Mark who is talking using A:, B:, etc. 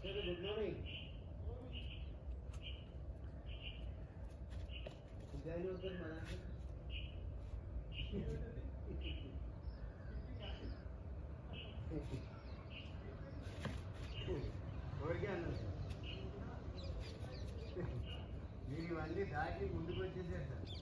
A: Good morning. Join అవుతారు మన okay అన్నారు. మీరు ఇవన్నీ దాటి ముందుకు వచ్చేసారు సార్.